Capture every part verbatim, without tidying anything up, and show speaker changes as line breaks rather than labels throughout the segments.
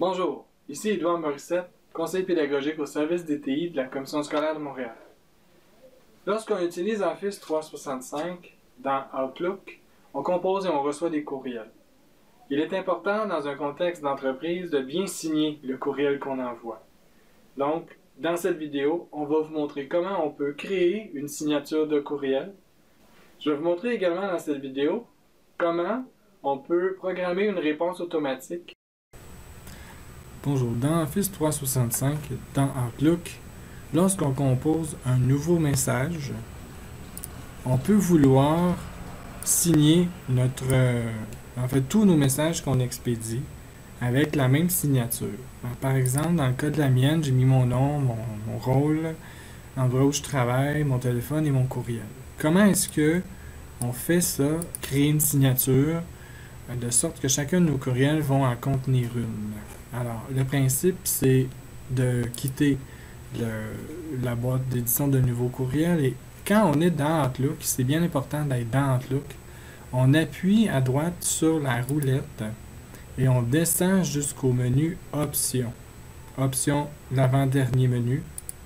Bonjour, ici Édouard Morissette, conseiller pédagogique au service des T I de la Commission scolaire de Montréal. Lorsqu'on utilise Office trois cent soixante-cinq dans Outlook, on compose et on reçoit des courriels. Il est important dans un contexte d'entreprise de bien signer le courriel qu'on envoie. Donc, dans cette vidéo, on va vous montrer comment on peut créer une signature de courriel. Je vais vous montrer également dans cette vidéo comment on peut programmer une réponse automatique.
Bonjour, dans Office trois cent soixante-cinq, dans Outlook, lorsqu'on compose un nouveau message, on peut vouloir signer notre, euh, en fait, tous nos messages qu'on expédie avec la même signature. Alors, par exemple, dans le cas de la mienne, j'ai mis mon nom, mon, mon rôle, l'endroit où je travaille, mon téléphone et mon courriel. Comment est-ce que on fait ça, créer une signature, de sorte que chacun de nos courriels vont en contenir une? Alors, le principe, c'est de quitter le, la boîte d'édition de nouveaux courriels et quand on est dans Outlook, c'est bien important d'être dans Outlook, on appuie à droite sur la roulette et on descend jusqu'au menu Options. Options, l'avant-dernier menu.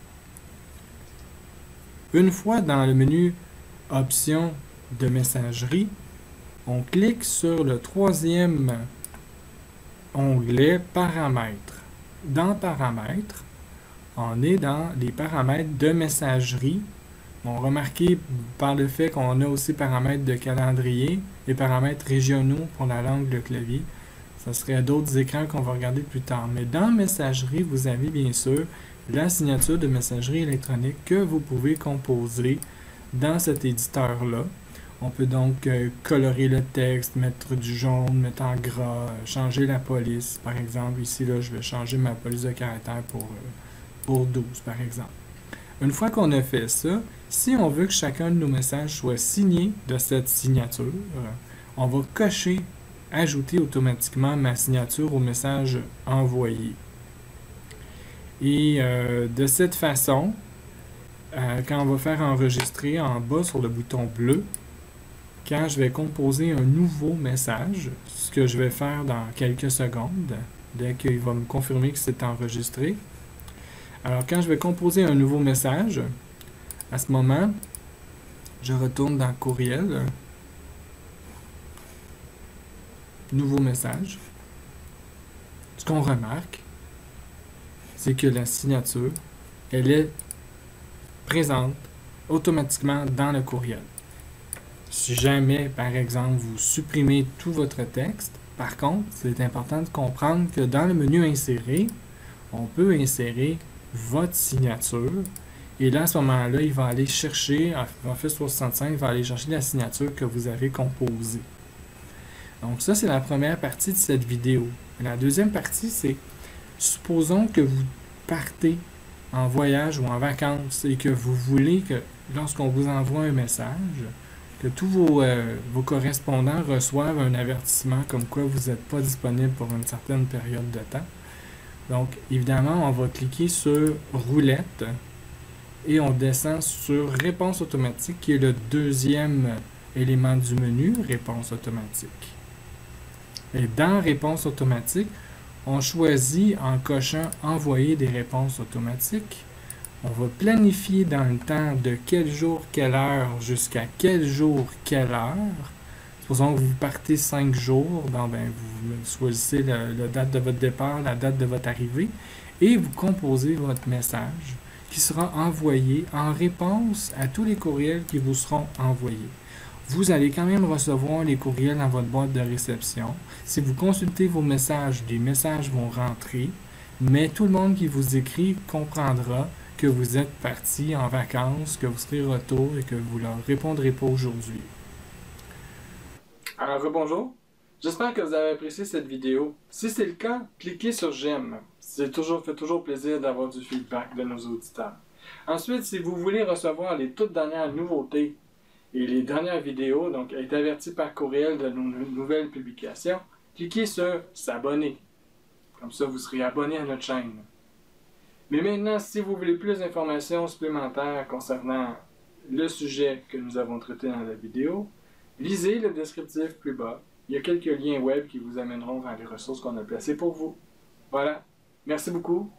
Une fois dans le menu Options de messagerie, on clique sur le troisième onglet Paramètres. Dans Paramètres, on est dans les paramètres de messagerie. Bon, remarquez par le fait qu'on a aussi paramètres de calendrier et paramètres régionaux pour la langue de clavier. Ce serait d'autres écrans qu'on va regarder plus tard. Mais dans Messagerie, vous avez bien sûr la signature de messagerie électronique que vous pouvez composer dans cet éditeur-là. On peut donc euh, colorer le texte, mettre du jaune, mettre en gras, euh, changer la police. Par exemple, ici, là, je vais changer ma police de caractère pour, euh, pour douze, par exemple. Une fois qu'on a fait ça, si on veut que chacun de nos messages soit signé de cette signature, euh, on va cocher « Ajouter automatiquement ma signature au message envoyé ». Et euh, de cette façon, euh, quand on va faire « Enregistrer » en bas sur le bouton bleu, quand je vais composer un nouveau message, ce que je vais faire dans quelques secondes, dès qu'il va me confirmer que c'est enregistré. Alors, quand je vais composer un nouveau message, à ce moment, je retourne dans Courriel, Nouveau message. Ce qu'on remarque, c'est que la signature, elle est présente automatiquement dans le courriel. Si jamais, par exemple, vous supprimez tout votre texte, par contre, c'est important de comprendre que dans le menu Insérer, on peut insérer votre signature. Et là, à ce moment-là, il va aller chercher, Office trois cent soixante-cinq va aller chercher la signature que vous avez composée. Donc ça, c'est la première partie de cette vidéo. La deuxième partie, c'est, supposons que vous partez en voyage ou en vacances et que vous voulez que, lorsqu'on vous envoie un message, que tous vos, euh, vos correspondants reçoivent un avertissement comme quoi vous n'êtes pas disponible pour une certaine période de temps. Donc, évidemment, on va cliquer sur Roulette et on descend sur Réponse automatique, qui est le deuxième élément du menu, Réponse automatique. Et dans Réponse automatique, on choisit en cochant Envoyer des réponses automatiques. On va planifier dans le temps de quel jour, quelle heure, jusqu'à quel jour, quelle heure. Supposons que vous partez cinq jours, bon, ben, vous choisissez la, la date de votre départ, la date de votre arrivée, et vous composez votre message qui sera envoyé en réponse à tous les courriels qui vous seront envoyés. Vous allez quand même recevoir les courriels dans votre boîte de réception. Si vous consultez vos messages, les messages vont rentrer, mais tout le monde qui vous écrit comprendra que vous êtes parti en vacances, que vous serez retour et que vous ne leur répondrez pas aujourd'hui.
Alors, rebonjour. J'espère que vous avez apprécié cette vidéo. Si c'est le cas, cliquez sur j'aime. C'est toujours, fait toujours plaisir d'avoir du feedback de nos auditeurs. Ensuite, si vous voulez recevoir les toutes dernières nouveautés et les dernières vidéos, donc être averti par courriel de nos nouvelles publications, cliquez sur s'abonner. Comme ça, vous serez abonné à notre chaîne. Mais maintenant, si vous voulez plus d'informations supplémentaires concernant le sujet que nous avons traité dans la vidéo, lisez le descriptif plus bas. Il y a quelques liens web qui vous amèneront vers les ressources qu'on a placées pour vous. Voilà. Merci beaucoup.